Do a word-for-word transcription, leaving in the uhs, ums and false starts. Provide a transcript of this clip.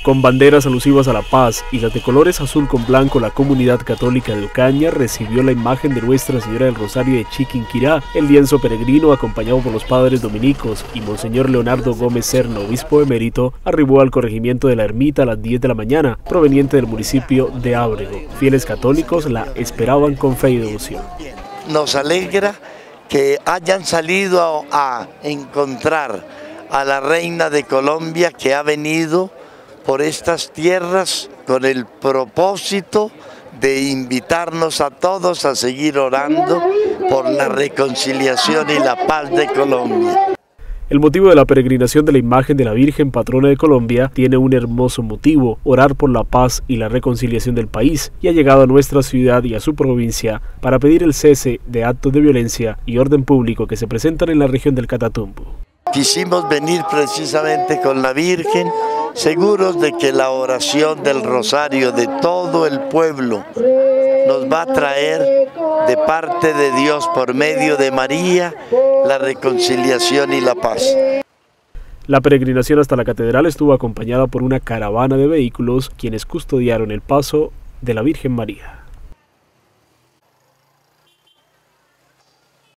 Con banderas alusivas a la paz y las de colores azul con blanco, la comunidad católica de Ocaña recibió la imagen de Nuestra Señora del Rosario de Chiquinquirá. El lienzo peregrino, acompañado por los padres dominicos y Monseñor Leonardo Gómez Serna, obispo emérito, arribó al corregimiento de la Ermita a las diez de la mañana, proveniente del municipio de Ábrego. Fieles católicos la esperaban con fe y devoción. Nos alegra que hayan salido a, a encontrar a la reina de Colombia, que ha venido por estas tierras con el propósito de invitarnos a todos a seguir orando por la reconciliación y la paz de Colombia. El motivo de la peregrinación de la imagen de la Virgen Patrona de Colombia tiene un hermoso motivo: orar por la paz y la reconciliación del país, y ha llegado a nuestra ciudad y a su provincia para pedir el cese de actos de violencia y orden público que se presentan en la región del Catatumbo. Quisimos venir precisamente con la Virgen, seguros de que la oración del rosario de todo el pueblo nos va a traer de parte de Dios, por medio de María, la reconciliación y la paz. La peregrinación hasta la catedral estuvo acompañada por una caravana de vehículos, quienes custodiaron el paso de la Virgen María.